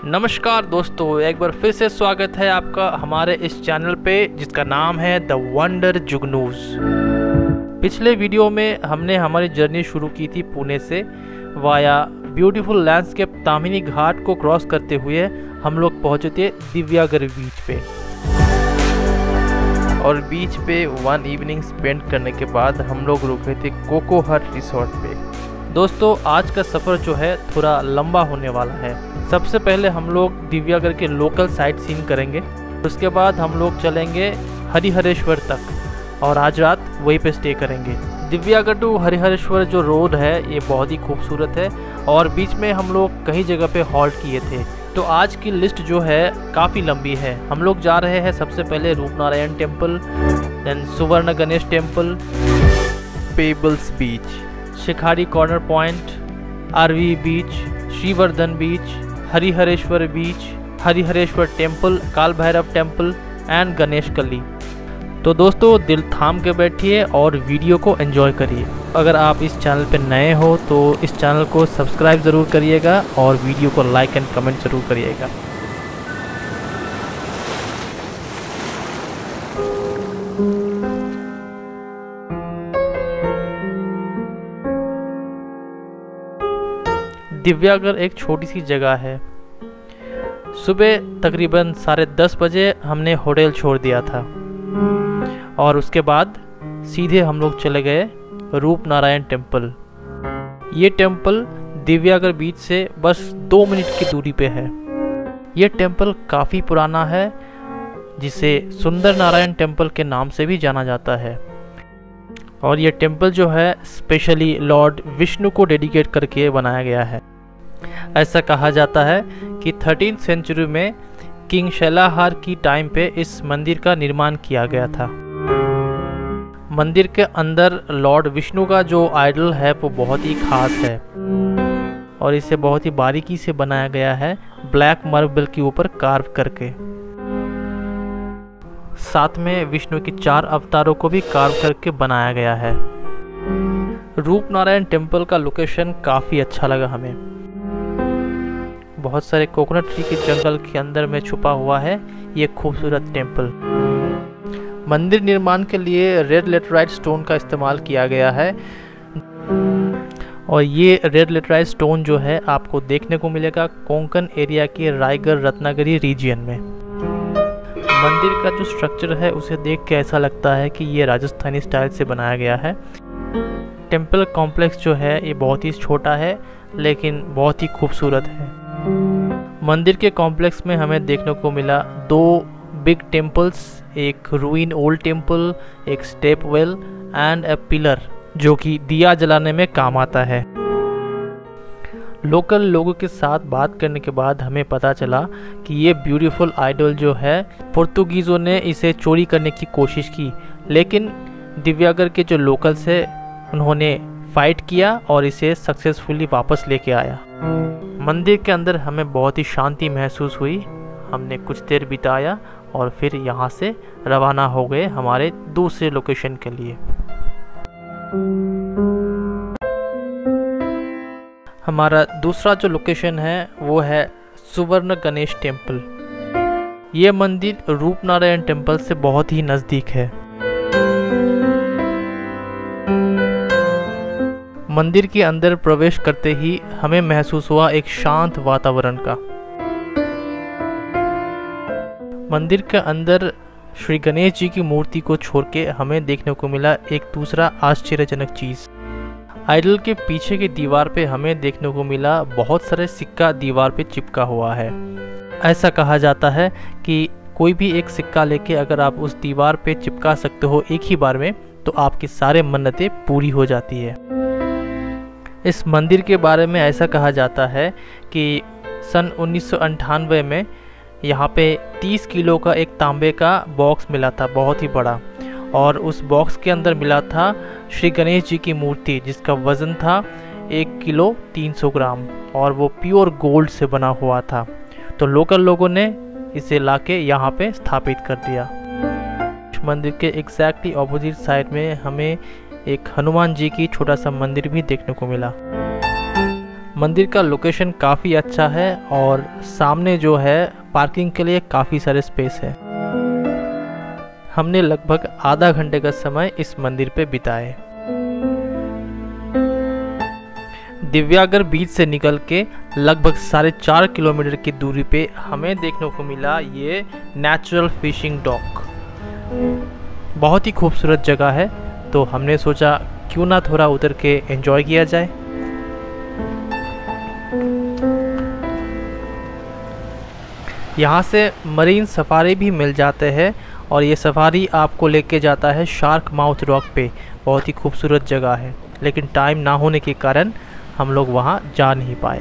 नमस्कार दोस्तों, एक बार फिर से स्वागत है आपका हमारे इस चैनल पे जिसका नाम है द वंडर जुगनूज। पिछले वीडियो में हमने हमारी जर्नी शुरू की थी पुणे से via beautiful landscape Tamhini Ghat को क्रॉस करते हुए हम लोग पहुंचे थे दिव्यागर बीच पे। और बीच पे वन इवनिंग स्पेंड करने के बाद हम लोग रुके थे कोको हट रिसोर्ट पे। दोस्तों, आज का सफ़र जो है थोड़ा लंबा होने वाला है। सबसे पहले हम लोग दिव्यागर के लोकल साइट सीन करेंगे, उसके बाद हम लोग चलेंगे हरिहरेश्वर तक और आज रात वहीं पे स्टे करेंगे। दिव्यागर टू हरिहरेश्वर जो रोड है ये बहुत ही खूबसूरत है और बीच में हम लोग कई जगह पे हॉल्ट किए थे। तो आज की लिस्ट जो है काफ़ी लंबी है। हम लोग जा रहे हैं सबसे पहले Rupnarayan temple, then Suvarna Ganesh temple, pebbles beach, Shikhari corner point, Aaravi beach, Shrivardhan beach, Harihareshwar beach, Harihareshwar temple, Kaal Bhairav temple and Ganesh कली। तो दोस्तों, दिल थाम के बैठिए और वीडियो को एंजॉय करिए। अगर आप इस चैनल पर नए हो तो इस चैनल को सब्सक्राइब ज़रूर करिएगा और वीडियो को लाइक एंड कमेंट ज़रूर करिएगा। दिव्यागर एक छोटी सी जगह है। सुबह तकरीबन 10:30 बजे हमने होटल छोड़ दिया था और उसके बाद सीधे हम लोग चले गए रूपनारायण टेम्पल। ये टेम्पल दिव्यागर बीच से बस 2 मिनट की दूरी पे है। ये टेम्पल काफ़ी पुराना है, जिसे सुंदर नारायण टेम्पल के नाम से भी जाना जाता है। और ये टेम्पल जो है स्पेशली लॉर्ड विष्णु को डेडिकेट करके बनाया गया है। ऐसा कहा जाता है कि 13th सेंचुरी में किंग शैलाहार की टाइम पे इस मंदिर का निर्माण किया गया था। मंदिर के अंदर लॉर्ड विष्णु का जो आइडल है वो बहुत ही खास है और इसे बहुत ही बारीकी से बनाया गया है, ब्लैक मार्बल के ऊपर कार्व करके। साथ में विष्णु की 4 अवतारों को भी कार्व करके बनाया गया है। रूपनारायण टेम्पल का लोकेशन काफ़ी अच्छा लगा हमें। बहुत सारे कोकोनट ट्री के जंगल के अंदर में छुपा हुआ है ये खूबसूरत टेम्पल। मंदिर निर्माण के लिए रेड लेटराइट स्टोन का इस्तेमाल किया गया है और ये रेड लेटराइट स्टोन जो है आपको देखने को मिलेगा कोंकण एरिया के रायगढ़ रत्नागिरी रीजियन में। मंदिर का जो स्ट्रक्चर है उसे देख के ऐसा लगता है कि ये राजस्थानी स्टाइल से बनाया गया है। टेम्पल कॉम्प्लेक्स जो है ये बहुत ही छोटा है लेकिन बहुत ही खूबसूरत है। मंदिर के कॉम्प्लेक्स में हमें देखने को मिला 2 बिग टेम्पल्स, एक रूइन ओल्ड टेम्पल, एक step well and a pillar जो कि दिया जलाने में काम आता है। लोकल लोगों के साथ बात करने के बाद हमें पता चला कि ये ब्यूटीफुल आइडल जो है पुर्तगीज़ों ने इसे चोरी करने की कोशिश की, लेकिन दिव्यागर के जो लोकल्स है उन्होंने फाइट किया और इसे सक्सेसफुली वापस लेके आया। मंदिर के अंदर हमें बहुत ही शांति महसूस हुई। हमने कुछ देर बिताया और फिर यहाँ से रवाना हो गए हमारे दूसरे लोकेशन के लिए। हमारा दूसरा जो लोकेशन है वो है सुवर्ण गणेश टेम्पल। ये मंदिर रूपनारायण टेम्पल से बहुत ही नज़दीक है। मंदिर के अंदर प्रवेश करते ही हमें महसूस हुआ एक शांत वातावरण का। मंदिर के अंदर श्री गणेश जी की मूर्ति को छोड़ के हमें देखने को मिला एक दूसरा आश्चर्यजनक चीज़। आइडल के पीछे की दीवार पे हमें देखने को मिला बहुत सारे सिक्का दीवार पे चिपका हुआ है। ऐसा कहा जाता है कि कोई भी एक सिक्का लेके अगर आप उस दीवार पे चिपका सकते हो एक ही बार में तो आपकी सारे मन्नतें पूरी हो जाती है। इस मंदिर के बारे में ऐसा कहा जाता है कि सन 1998 में यहाँ पे 30 किलो का एक तांबे का बॉक्स मिला था, बहुत ही बड़ा, और उस बॉक्स के अंदर मिला था श्री गणेश जी की मूर्ति जिसका वज़न था 1 किलो 300 ग्राम और वो प्योर गोल्ड से बना हुआ था। तो लोकल लोगों ने इसे लाके यहाँ पे स्थापित कर दिया। मंदिर के एग्जैक्टली ऑपोजिट साइड में हमें एक हनुमान जी की छोटा सा मंदिर भी देखने को मिला। मंदिर का लोकेशन काफ़ी अच्छा है और सामने जो है पार्किंग के लिए काफ़ी सारे स्पेस है। हमने लगभग आधा घंटे का समय इस मंदिर पे बिताए। दिव्यागर बीच से निकल के लगभग 4.5 किलोमीटर की दूरी पे हमें देखने को मिला ये नेचुरल फिशिंग डॉक। बहुत ही खूबसूरत जगह है, तो हमने सोचा क्यों ना थोड़ा उतर के एंजॉय किया जाए। यहाँ से मरीन सफारी भी मिल जाते हैं और ये सफारी आपको लेके जाता है शार्क माउथ रॉक पे। बहुत ही खूबसूरत जगह है, लेकिन टाइम ना होने के कारण हम लोग वहाँ जा नहीं पाए।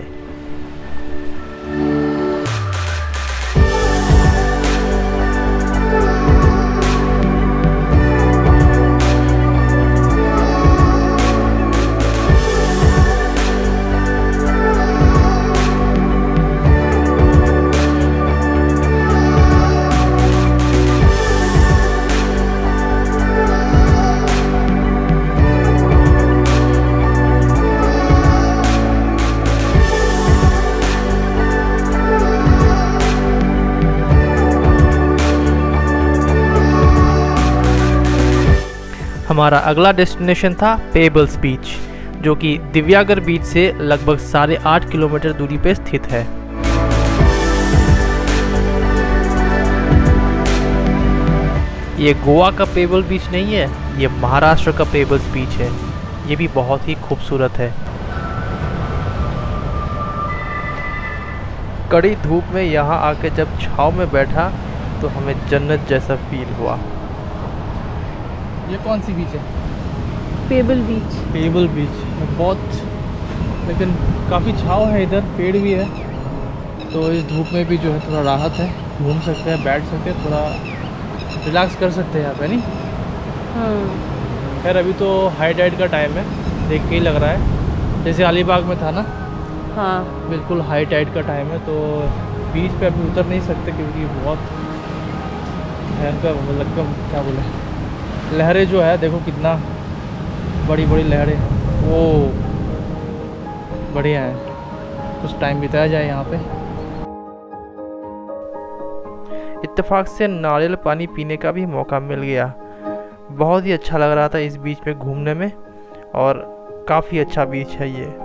हमारा अगला डेस्टिनेशन था पेबल्स बीच, जो कि दिव्यागर बीच से लगभग 8.5 किलोमीटर दूरी पे स्थित है। ये गोवा का पेबल बीच नहीं है, ये महाराष्ट्र का पेबल्स बीच है। ये भी बहुत ही खूबसूरत है। कड़ी धूप में यहाँ आके जब छाँव में बैठा तो हमें जन्नत जैसा फील हुआ। ये कौन सी बीच है? पेबल बीच। पेबल बीच बहुत, लेकिन काफ़ी छाँव है, इधर पेड़ भी है, तो इस धूप में भी जो है थोड़ा राहत है। घूम सकते हैं, बैठ सकते हैं, थोड़ा रिलैक्स कर सकते हैं यहाँ पे, नहीं? हाँ। खैर अभी तो हाई टाइड का टाइम है, देख के ही लग रहा है जैसे अलीबाग में था ना। हाँ, बिल्कुल हाई टाइड का टाइम है, तो बीच पे अभी उतर नहीं सकते क्योंकि बहुत भयंकर, मतलब क्या बोले, लहरें जो है देखो कितना बड़ी बड़ी लहरें, वो बढ़िया है। कुछ टाइम बिताया जाए यहाँ पे। इत्तेफाक से नारियल पानी पीने का भी मौका मिल गया। बहुत ही अच्छा लग रहा था इस बीच में घूमने में, और काफ़ी अच्छा बीच है ये।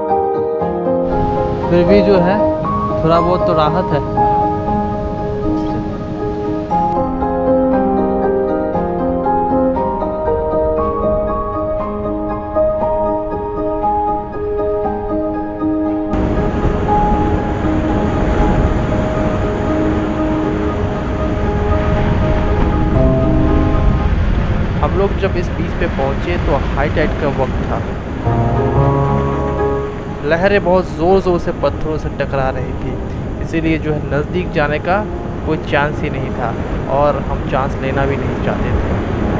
फिर भी जो है थोड़ा बहुत तो राहत है। हम लोग जब इस बीच पे पहुंचे तो हाई टाइड का वक्त था। लहरें बहुत ज़ोर ज़ोर से पत्थरों से टकरा रही थी, इसीलिए जो है नज़दीक जाने का कोई चांस ही नहीं था, और हम चांस लेना भी नहीं चाहते थे।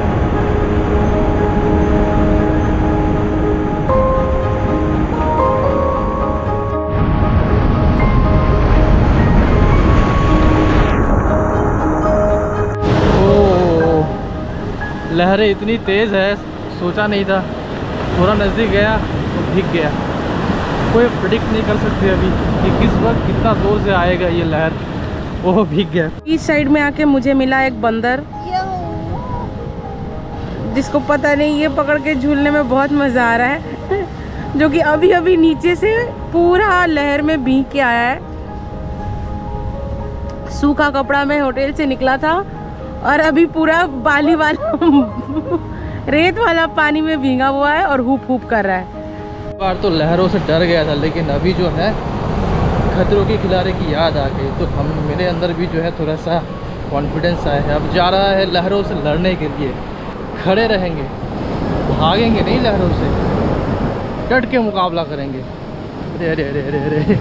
लहरें इतनी तेज़ है, सोचा नहीं था। थोड़ा नज़दीक गया तो भीग गया। कोई प्रेडिक्ट नहीं कर सकते अभी कि किस वक्त कितना ज़ोर से आएगा ये लहर। वो भीग गया। इस साइड में आके मुझे मिला एक बंदर, जिसको पता नहीं ये पकड़ के झूलने में बहुत मज़ा आ रहा है जो कि अभी अभी नीचे से पूरा लहर में भीग के आया है। सूखा कपड़ा में होटल से निकला था और अभी पूरा बाली वाला रेत वाला पानी में भीगा हुआ है और हुप हुप कर रहा है। बार तो लहरों से डर गया था, लेकिन अभी जो है खतरों के खिलाड़ी की याद आ गई, तो मेरे अंदर भी जो है थोड़ा सा कॉन्फिडेंस आया है। अब जा रहा है लहरों से लड़ने के लिए। खड़े रहेंगे, भागेंगे नहीं लहरों से, डट के मुकाबला करेंगे। अरे अरे अरे अरे अरे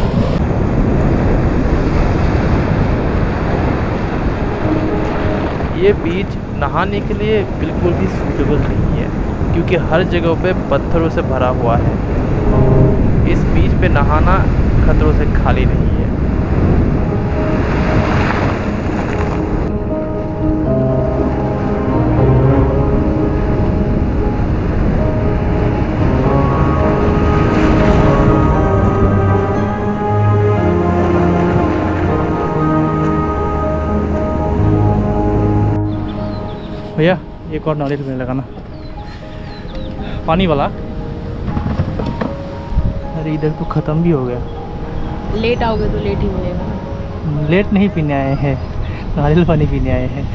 ये बीच नहाने के लिए बिल्कुल भी सूटेबल नहीं है, क्योंकि हर जगह पे पत्थरों से भरा हुआ है। इस बीच पे नहाना खतरों से खाली नहीं है। भैया एक और नारियल पानी लगाना, पानी वाला। अरे इधर तो ख़त्म भी हो गया। लेट आओगे तो लेट ही मिलेगा। लेट नहीं पीने आए हैं, नारियल पानी पीने आए हैं।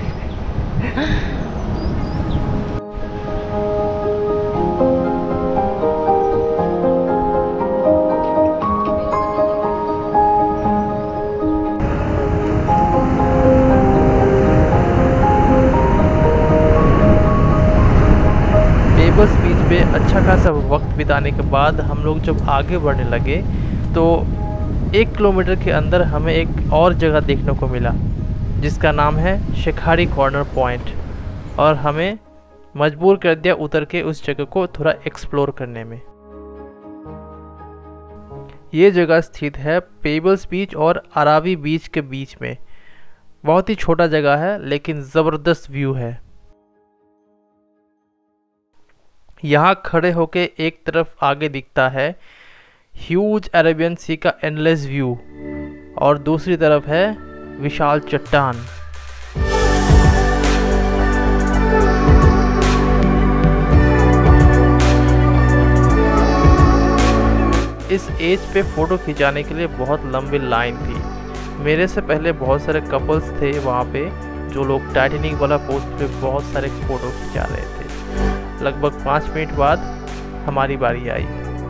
पेबल्स बीच पे अच्छा खासा वक्त बिताने के बाद हम लोग जब आगे बढ़ने लगे तो 1 किलोमीटर के अंदर हमें एक और जगह देखने को मिला जिसका नाम है शिखारी कॉर्नर पॉइंट, और हमें मजबूर कर दिया उतर के उस जगह को थोड़ा एक्सप्लोर करने में। ये जगह स्थित है पेबल्स बीच और अरावी बीच के बीच में। बहुत ही छोटा जगह है लेकिन ज़बरदस्त व्यू है। यहाँ खड़े होके एक तरफ आगे दिखता है ह्यूज अरेबियन सी का एंडलेस व्यू और दूसरी तरफ है विशाल चट्टान। इस एज पे फ़ोटो खिंचाने के लिए बहुत लंबी लाइन थी। मेरे से पहले बहुत सारे कपल्स थे वहाँ पे जो लोग टाइटैनिक वाला पोस्ट पे बहुत सारे फ़ोटो खिंचा रहे थे। लगभग 5 मिनट बाद हमारी बारी आई।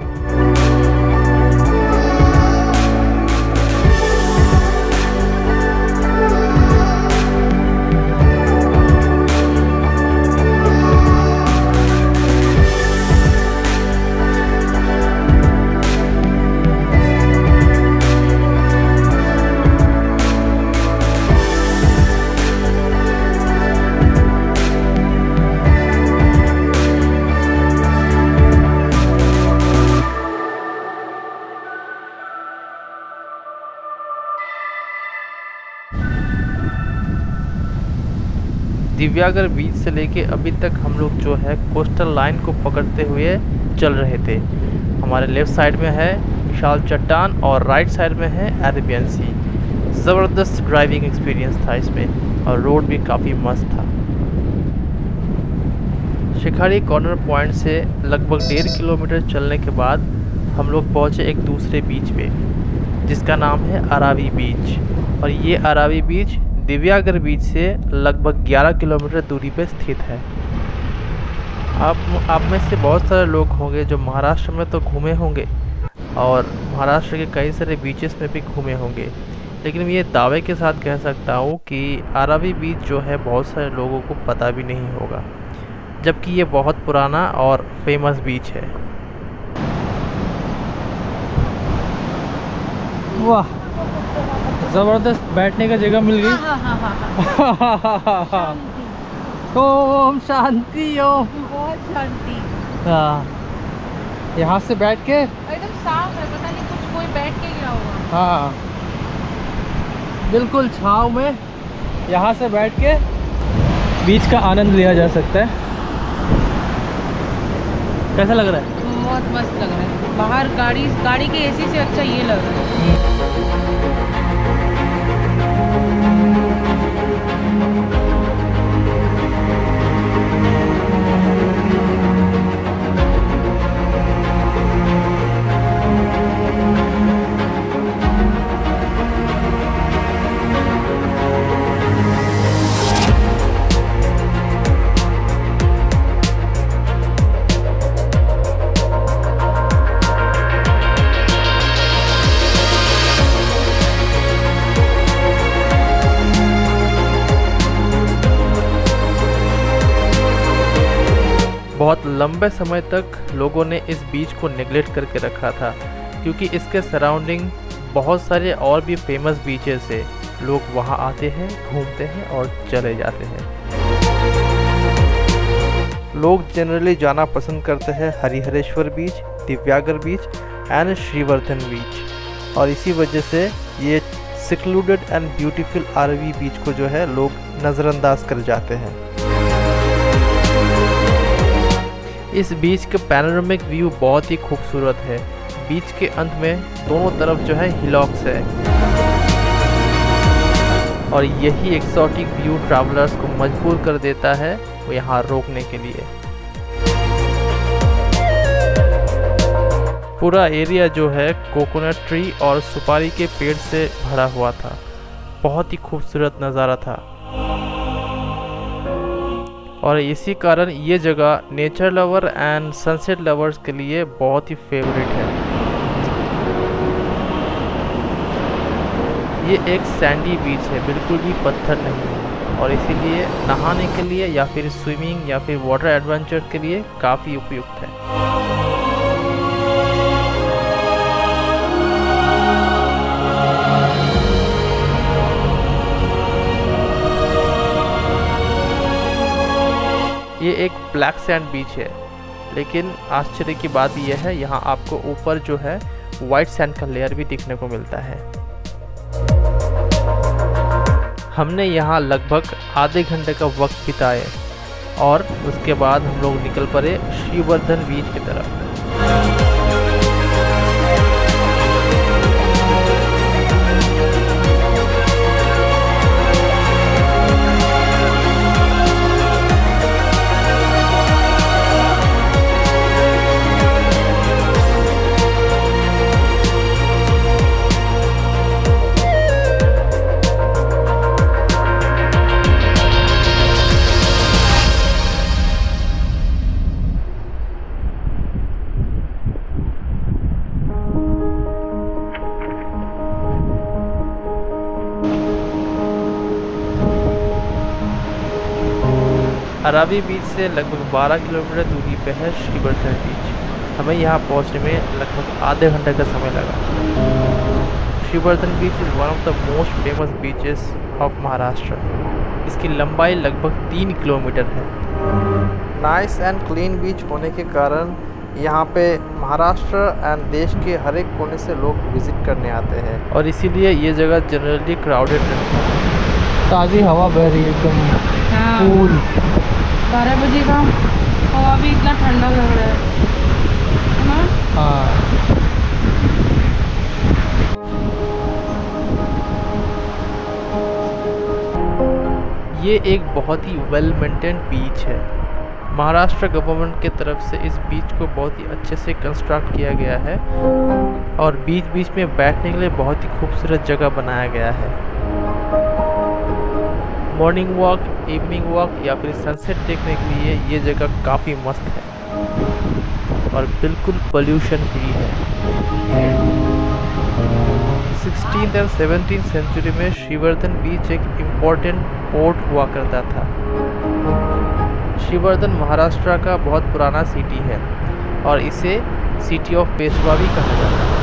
दिव्यागर बीच से लेके अभी तक हम लोग जो है कोस्टल लाइन को पकड़ते हुए चल रहे थे। हमारे लेफ़्ट साइड में है विशाल चट्टान और राइट साइड में है अरेबियन सी। ज़बरदस्त ड्राइविंग एक्सपीरियंस था इसमें और रोड भी काफ़ी मस्त था। शिखारी कॉर्नर पॉइंट से लगभग 1.5 किलोमीटर चलने के बाद हम लोग पहुँचे एक दूसरे बीच पे जिसका नाम है अरावी बीच, और ये अरावी बीच दिव्यागर बीच से लगभग 11 किलोमीटर दूरी पर स्थित है। आप में से बहुत सारे लोग होंगे जो महाराष्ट्र में तो घूमे होंगे और महाराष्ट्र के कई सारे बीचेस में भी घूमे होंगे, लेकिन मैं ये दावे के साथ कह सकता हूँ कि अरावी बीच जो है बहुत सारे लोगों को पता भी नहीं होगा, जबकि ये बहुत पुराना और फेमस बीच है। वाह, ज़बरदस्त बैठने का जगह मिल गई। ओम शांति, ओम बहुत शांति। हाँ, यहाँ से बैठ के एकदम साफ है, पता नहीं कुछ कोई बैठ के गया होगा। हाँ, बिल्कुल छाँव में यहाँ से बैठ के बीच का आनंद लिया जा सकता है। कैसा लग रहा है? बहुत मस्त लग रहा है। बाहर गाड़ी के एसी से अच्छा ये लग रहा है। बहुत लंबे समय तक लोगों ने इस बीच को नेग्लेक्ट करके रखा था क्योंकि इसके सराउंडिंग बहुत सारे और भी फेमस बीचेस है। लोग वहां आते हैं, घूमते हैं और चले जाते हैं। लोग जनरली जाना पसंद करते हैं Harihareshwar beach, Diveagar beach and Shrivardhan beach, और इसी वजह से ये secluded and beautiful Aaravi beach को जो है लोग नज़रअंदाज कर जाते हैं। इस बीच का पैनोरामिक व्यू बहुत ही खूबसूरत है। बीच के अंत में दोनों तरफ जो है हिलॉक्स है और यही एक्सोटिक व्यू ट्रैवलर्स को मजबूर कर देता है वो यहाँ रोकने के लिए। पूरा एरिया जो है कोकोनट ट्री और सुपारी के पेड़ से भरा हुआ था। बहुत ही खूबसूरत नज़ारा था और इसी कारण ये जगह nature lover and sunset lovers के लिए बहुत ही फेवरेट है। ये एक सैंडी बीच है, बिल्कुल भी पत्थर नहीं है और इसीलिए नहाने के लिए या फिर स्विमिंग या फिर वाटर एडवेंचर के लिए काफ़ी उपयुक्त है। ये एक ब्लैक सैंड बीच है, लेकिन आश्चर्य की बात यह है यहाँ आपको ऊपर जो है वाइट सैंड का लेयर भी देखने को मिलता है। हमने यहाँ लगभग आधे घंटे का वक्त बिताए और उसके बाद हम लोग निकल पड़े श्रीवर्धन बीच की तरफ। अरावी बीच से लगभग 12 किलोमीटर दूरी पे है श्रीवर्धन बीच। हमें यहाँ पहुँचने में लगभग आधे घंटे का समय लगा। Shrivardhan beach is one of the most famous beaches of Maharashtra. इसकी लंबाई लगभग 3 किलोमीटर है। नाइस एंड क्लीन बीच होने के कारण यहाँ पे महाराष्ट्र एंड देश के हर एक कोने से लोग विजिट करने आते हैं और इसीलिए ये जगह जनरली क्राउडेड रहती है। ताज़ी हवा बह रही है एकदम कूल। 12 बजे का हवा भी इतना ठंडा लग रहा है ना। हाँ, ये एक बहुत ही वेल मेंटेन्ड बीच है। महाराष्ट्र गवर्नमेंट के तरफ से इस बीच को बहुत ही अच्छे से कंस्ट्रक्ट किया गया है और बीच बीच में बैठने के लिए बहुत ही खूबसूरत जगह बनाया गया है। मॉर्निंग वॉक, इवनिंग वॉक या फिर सनसेट देखने के लिए ये जगह काफ़ी मस्त है और बिल्कुल पोल्यूशन फ्री है। 16th एंड 17th सेंचुरी में श्रीवर्धन बीच एक इम्पोर्टेंट पोर्ट हुआ करता था। श्रीवर्धन महाराष्ट्र का बहुत पुराना सिटी है और इसे सिटी ऑफ पेशवा भी कहा जाता है।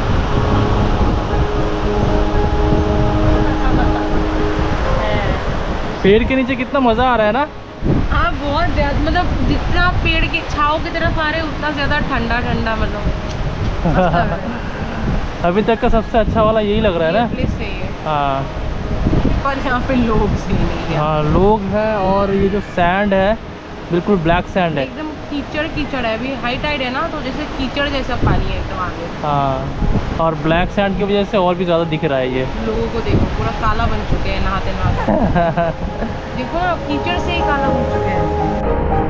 पेड़ के नीचे कितना मज़ा आ रहा है ना। हाँ, बहुत ज़्यादा, मतलब जितना पेड़ की छाँव की तरफ आ रहे उतना ज़्यादा ठंडा ठंडा, मतलब अभी तक का सबसे अच्छा वाला यही लग रहा है ना। प्लेस सही है। हाँ, पर यहाँ पे लोग सही नहीं है। हाँ लोग हैं और ये जो सैंड है बिल्कुल ब्लैक सैंड है, एकदम कीचड़ कीचड़ है। अभी हाई टाइड है ना, तो जैसे कीचड़ जैसा पानी है एकदम आगे। हाँ, और ब्लैक सैंड की वजह से और भी ज़्यादा दिख रहा है। ये लोगों को देखो पूरा काला बन चुके हैं नहाते नहाते। देखो ना, कीचड़ से ही काला बन चुके हैं।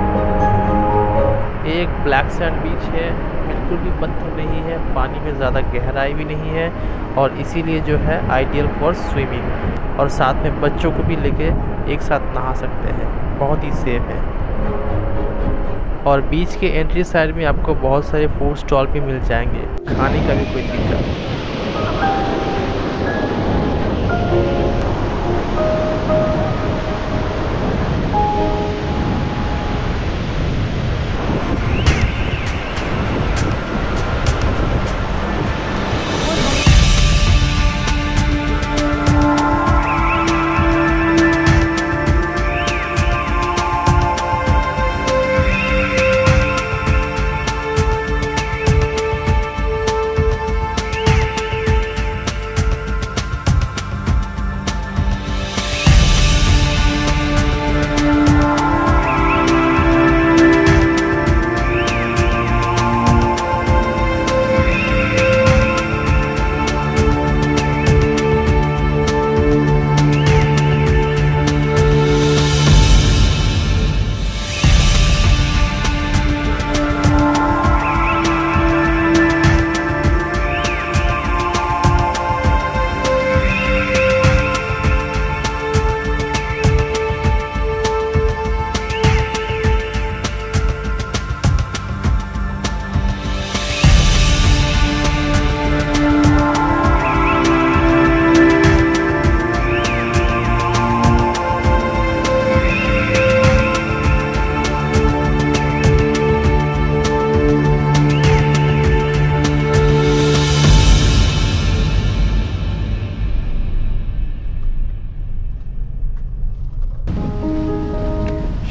एक ब्लैक सैंड बीच है, बिल्कुल भी पत्थर नहीं है, पानी में ज़्यादा गहराई भी नहीं है और इसीलिए जो है आइडियल फॉर स्विमिंग, और साथ में बच्चों को भी लेके एक साथ नहा सकते हैं। बहुत ही सेफ है और बीच के एंट्री साइड में आपको बहुत सारे फूड स्टॉल भी मिल जाएंगे, खाने का भी कोई दिक्कत नहीं।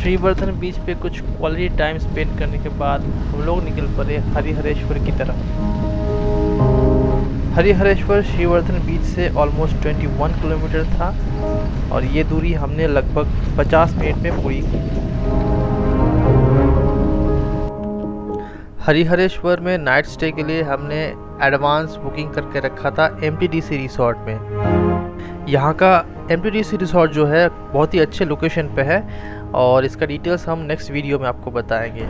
श्रीवर्धन बीच पे कुछ क्वालिटी टाइम स्पेंड करने के बाद हम लोग निकल पड़े हरिहरेश्वर की तरफ। हरिहरेश्वर श्रीवर्धन बीच से ऑलमोस्ट 21 किलोमीटर था और ये दूरी हमने लगभग 50 मिनट में पूरी की। हरिहरेश्वर में नाइट स्टे के लिए हमने एडवांस बुकिंग करके रखा था MTDC रिसोर्ट में। यहाँ का MTDC रिसोर्ट जो है बहुत ही अच्छे लोकेशन पे है और इसका डिटेल्स हम नेक्स्ट वीडियो में आपको बताएंगे।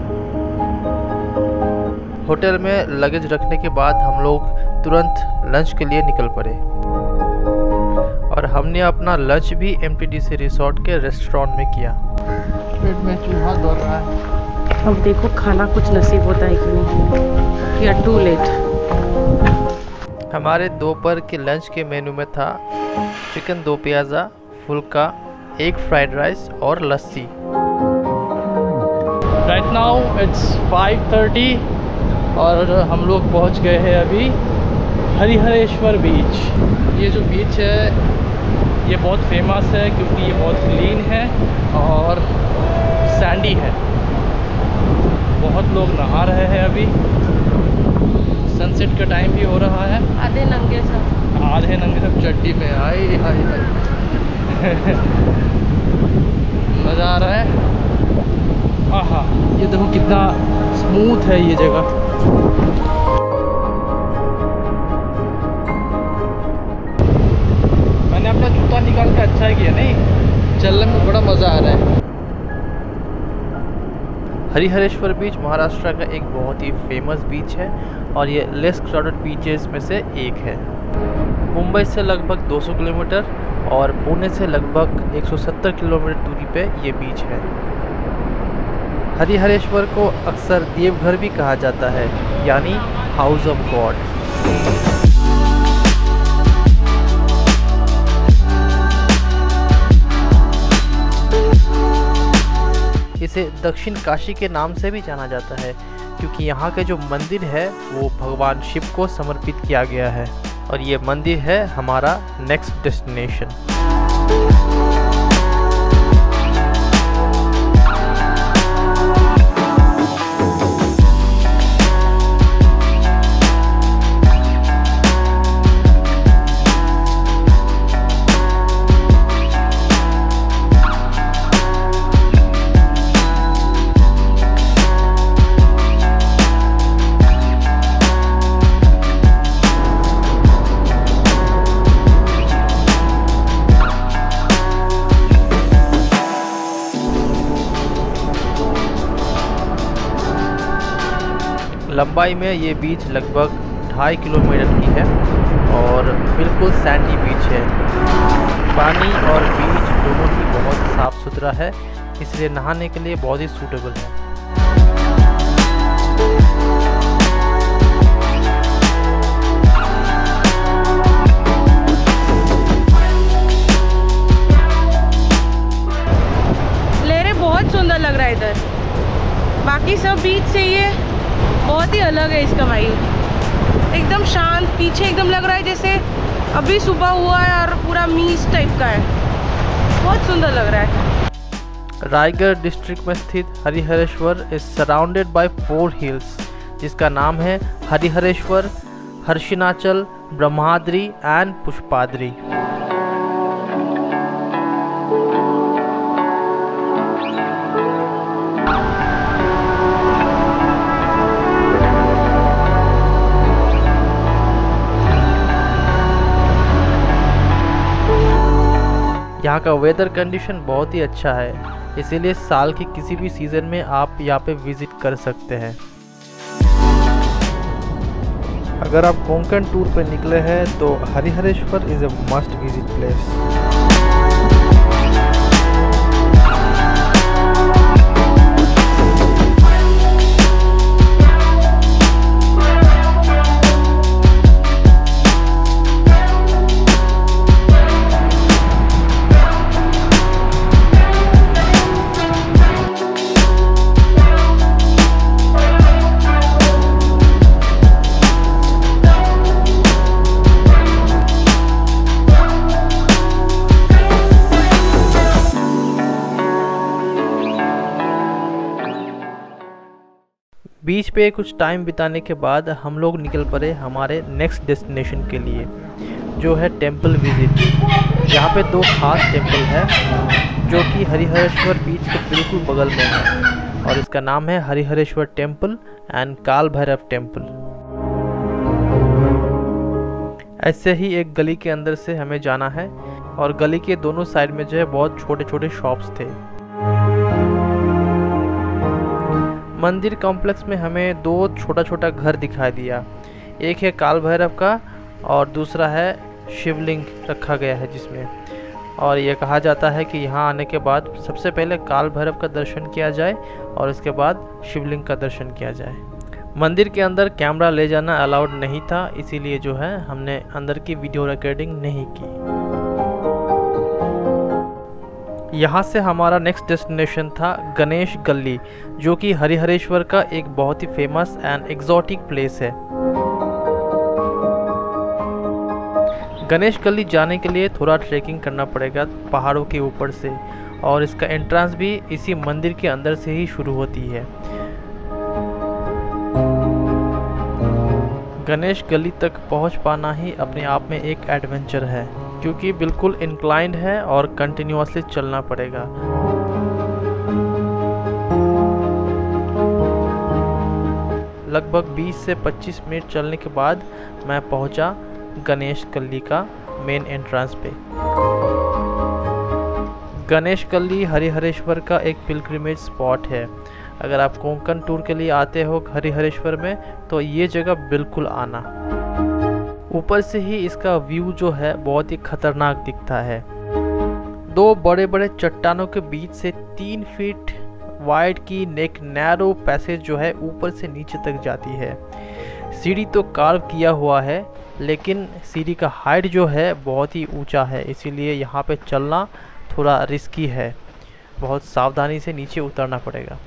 होटल में लगेज रखने के बाद हम लोग तुरंत लंच के लिए निकल पड़े और हमने अपना लंच भी MTDC रिसोर्ट के रेस्टोरेंट में किया। पेट में चूहा दौड़ रहा है। अब देखो खाना कुछ नसीब होता है कि नहीं, या टू लेट। हमारे दोपहर के लंच के मेनू में था चिकन 2 प्याज़ा, फुल्का, एक फ्राइड राइस और लस्सी। राइट नाउ इट्स 5:30 और हम लोग पहुंच गए हैं अभी हरिहरेश्वर बीच। ये जो बीच है ये बहुत फेमस है क्योंकि ये बहुत क्लीन है और सैंडी है। बहुत लोग नहा रहे हैं अभी। सनसेट का टाइम भी हो रहा है। आधे नंगे सब चड्डी में आए हाय मज़ा आ रहा है। आहा, ये देखो कितना स्मूथ है ये जगह। मैंने अपना जूता निकाल के अच्छा किया, नहीं चलने में बड़ा मज़ा आ रहा है। हरिहरेश्वर बीच महाराष्ट्र का एक बहुत ही फेमस बीच है और ये लेस क्राउडेड बीचेस में से एक है। मुंबई से लगभग 200 किलोमीटर और पुणे से लगभग 170 किलोमीटर दूरी पे ये बीच है। हरिहरेश्वर को अक्सर देवघर भी कहा जाता है, यानी हाउस ऑफ गॉड। इसे दक्षिण काशी के नाम से भी जाना जाता है क्योंकि यहाँ के जो मंदिर है वो भगवान शिव को समर्पित किया गया है और ये मंदिर है हमारा नेक्स्ट डेस्टिनेशन। लंबाई में ये बीच लगभग 2.5 किलोमीटर की है और बिल्कुल सैंडी बीच है। पानी और बीच दोनों ही बहुत साफ़ सुथरा है, इसलिए नहाने के लिए बहुत ही सूटेबल है। लहरें बहुत सुंदर लग रहा है इधर, बाकी सब बीच से ये बहुत ही अलग है। इसका वाइब एकदम शांत, पीछे एकदम लग रहा है जैसे अभी सुबह हुआ है और पूरा मीस टाइप का है। बहुत सुंदर लग रहा है। रायगढ़ डिस्ट्रिक्ट में स्थित Harihareshwar is surrounded by 4 hills जिसका नाम है हरिहरेश्वर, हर्षिणाचल, ब्रह्माद्री एंड पुष्पाद्री। यहाँ का वेदर कंडीशन बहुत ही अच्छा है, इसीलिए साल के किसी भी सीज़न में आप यहाँ पे विज़िट कर सकते हैं। अगर आप कोंकण टूर पे निकले हैं तो Harihareshwar is a must visit place. Beach पे कुछ टाइम बिताने के बाद हम लोग निकल पड़े हमारे नेक्स्ट डेस्टिनेशन के लिए, जो है टेंपल विजिट। यहाँ पे 2 खास टेंपल है जो कि हरिहरेश्वर बीच के बिल्कुल बगल में है, और इसका नाम है हरिहरेश्वर टेंपल एंड काल भैरव टेंपल। ऐसे ही एक गली के अंदर से हमें जाना है, और गली के दोनों साइड में जो है बहुत छोटे छोटे शॉप्स थे। मंदिर कॉम्प्लेक्स में हमें 2 छोटा छोटा घर दिखाई दिया, एक है काल भैरव का और दूसरा है शिवलिंग रखा गया है जिसमें, और यह कहा जाता है कि यहाँ आने के बाद सबसे पहले काल भैरव का दर्शन किया जाए और उसके बाद शिवलिंग का दर्शन किया जाए। मंदिर के अंदर कैमरा ले जाना अलाउड नहीं था, इसीलिए जो है हमने अंदर की वीडियो रिकॉर्डिंग नहीं की। यहाँ से हमारा नेक्स्ट डेस्टिनेशन था गणेश गली, जो कि हरिहरेश्वर का एक बहुत ही फेमस एंड एक्सोटिक प्लेस है। गणेश गली जाने के लिए थोड़ा ट्रैकिंग करना पड़ेगा पहाड़ों के ऊपर से, और इसका एंट्रेंस भी इसी मंदिर के अंदर से ही शुरू होती है। गणेश गली तक पहुंच पाना ही अपने आप में एक एडवेंचर है, क्योंकि बिल्कुल इंक्लाइंड है और कंटिन्यूअसली चलना पड़ेगा। लगभग 20 से 25 मिनट चलने के बाद मैं पहुंचा गणेश गली का मेन एंट्रेंस पे। गणेश गली हरिहरेश्वर का एक पिलग्रिमेज स्पॉट है। अगर आप कोंकण टूर के लिए आते हो हरिहरेश्वर में तो ये जगह बिल्कुल आना। ऊपर से ही इसका व्यू जो है बहुत ही खतरनाक दिखता है। 2 बड़े बड़े चट्टानों के बीच से 3 फीट वाइड की एक नैरो पैसेज जो है ऊपर से नीचे तक जाती है। सीढ़ी तो कार्व किया हुआ है, लेकिन सीढ़ी का हाइट जो है बहुत ही ऊंचा है, इसीलिए यहाँ पे चलना थोड़ा रिस्की है। बहुत सावधानी से नीचे उतरना पड़ेगा।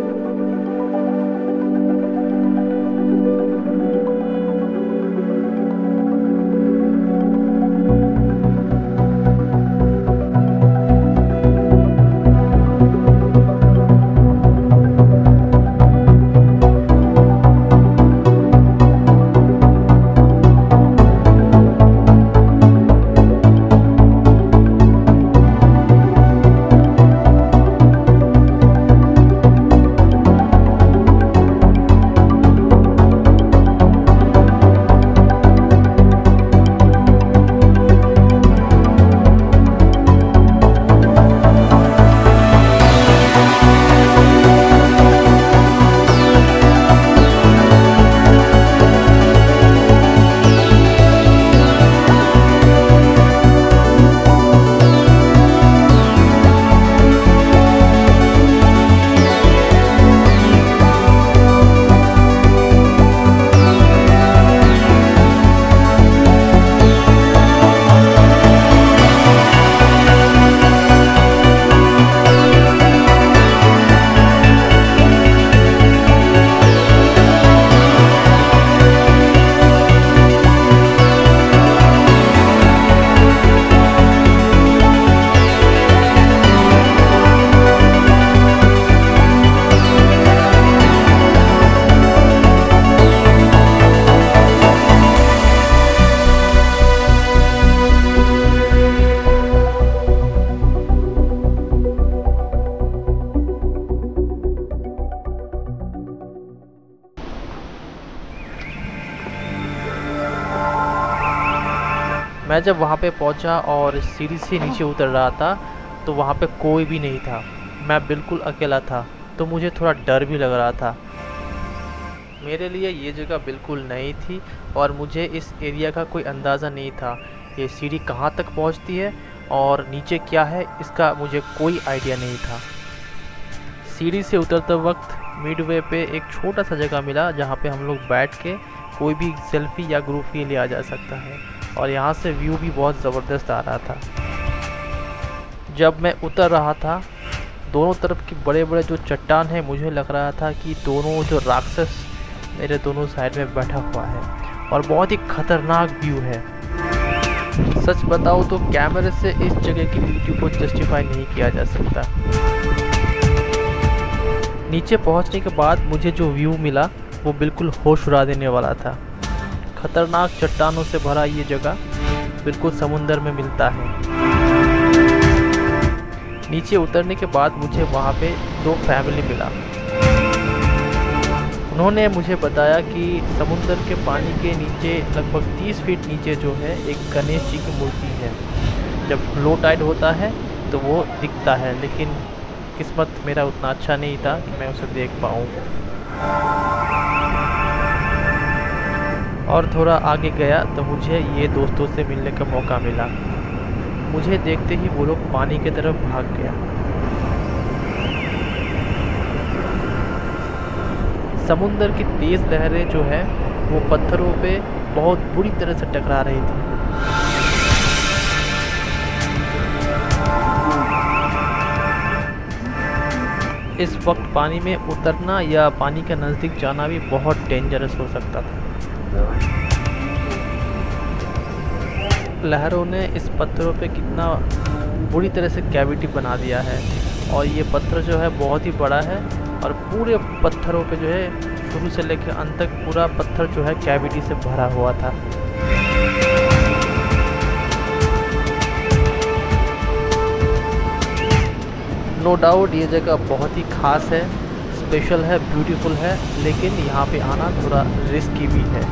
मैं जब वहाँ पे पहुँचा और सीढ़ी से नीचे उतर रहा था तो वहाँ पे कोई भी नहीं था। मैं बिल्कुल अकेला था, तो मुझे थोड़ा डर भी लग रहा था। मेरे लिए ये जगह बिल्कुल नई थी और मुझे इस एरिया का कोई अंदाज़ा नहीं था। ये सीढ़ी कहाँ तक पहुँचती है और नीचे क्या है, इसका मुझे कोई आइडिया नहीं था। सीढ़ी से उतरते वक्त मिडवे पे एक छोटा सा जगह मिला जहाँ पे हम लोग बैठ के कोई भी सेल्फी या ग्रुप लिया जा सकता है, और यहाँ से व्यू भी बहुत ज़बरदस्त आ रहा था। जब मैं उतर रहा था, दोनों तरफ की बड़े बड़े जो चट्टान है, मुझे लग रहा था कि दोनों जो राक्षस मेरे दोनों साइड में बैठा हुआ है, और बहुत ही खतरनाक व्यू है। सच बताऊँ तो कैमरे से इस जगह की ब्यूटी को जस्टिफाई नहीं किया जा सकता। नीचे पहुंचने के बाद मुझे जो व्यू मिला वो बिल्कुल होश उड़ा देने वाला था। खतरनाक चट्टानों से भरा ये जगह बिल्कुल समुंदर में मिलता है। नीचे उतरने के बाद मुझे वहाँ पे 2 फैमिली मिला। उन्होंने मुझे बताया कि समुंदर के पानी के नीचे लगभग 30 फीट नीचे जो है एक गणेश जी की मूर्ति है। जब लो टाइड होता है तो वो दिखता है, लेकिन किस्मत मेरा उतना अच्छा नहीं था कि मैं उसे देख पाऊँ। और थोड़ा आगे गया तो मुझे ये दोस्तों से मिलने का मौका मिला। मुझे देखते ही वो लोग पानी की तरफ भाग गया। समुंदर की तेज़ लहरें जो है वो पत्थरों पे बहुत बुरी तरह से टकरा रही थी। इस वक्त पानी में उतरना या पानी के नज़दीक जाना भी बहुत डेंजरस हो सकता था। लहरों ने इस पत्थरों पे कितना बुरी तरह से कैविटी बना दिया है, और ये पत्थर जो है बहुत ही बड़ा है, और पूरे पत्थरों पे जो है शुरू से लेकर अंत तक पूरा पत्थर जो है कैविटी से भरा हुआ था। नो डाउट ये जगह बहुत ही ख़ास है, स्पेशल है, ब्यूटीफुल है, लेकिन यहाँ पे आना थोड़ा रिस्की भी है।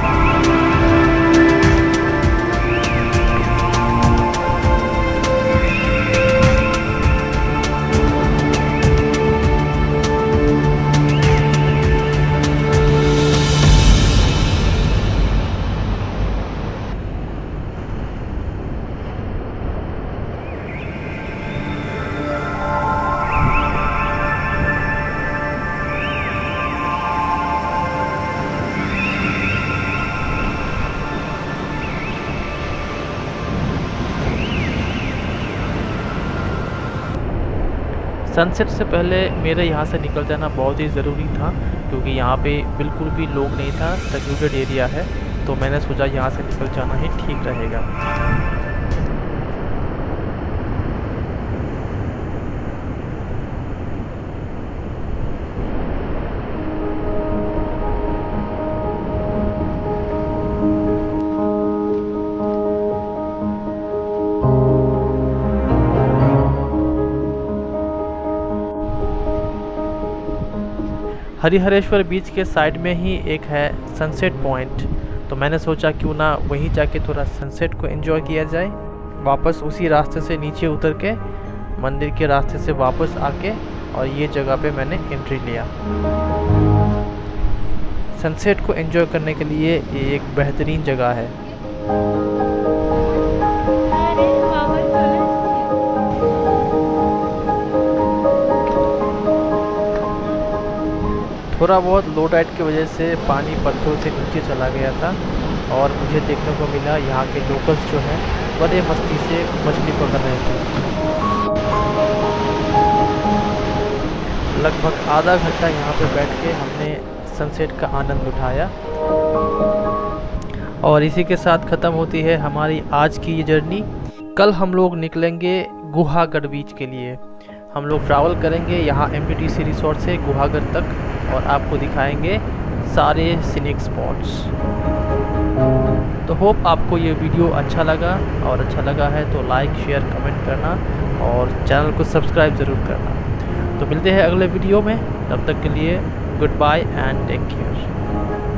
सनसेट से पहले मेरे यहाँ से निकल जाना बहुत ही ज़रूरी था, क्योंकि यहाँ पे बिल्कुल भी लोग नहीं था, सेक्लूडेड एरिया है, तो मैंने सोचा यहाँ से निकल जाना ही ठीक रहेगा। हरिहरेश्वर बीच के साइड में ही एक है सनसेट पॉइंट, तो मैंने सोचा क्यों ना वहीं जाके थोड़ा सनसेट को एंजॉय किया जाए। वापस उसी रास्ते से नीचे उतर के मंदिर के रास्ते से वापस आके और ये जगह पे मैंने एंट्री लिया। सनसेट को एंजॉय करने के लिए ये एक बेहतरीन जगह है। थोड़ा बहुत लो टाइड की वजह से पानी पत्थरों से नीचे चला गया था, और मुझे देखने को मिला यहाँ के लोकल्स जो हैं बड़े मस्ती से मछली पकड़ रहे थे। लगभग आधा घंटा यहाँ पे बैठ के हमने सनसेट का आनंद उठाया, और इसी के साथ ख़त्म होती है हमारी आज की ये जर्नी। कल हम लोग निकलेंगे गुहागढ़ बीच के लिए। हम लोग ट्रैवल करेंगे यहाँ MTTC रिसोर्ट से गुहागढ़ तक, और आपको दिखाएंगे सारे सीनिक स्पॉट्स। तो होप आपको ये वीडियो अच्छा लगा, और अच्छा लगा है तो लाइक, शेयर, कमेंट करना, और चैनल को सब्सक्राइब ज़रूर करना। तो मिलते हैं अगले वीडियो में, तब तक के लिए goodbye and take care.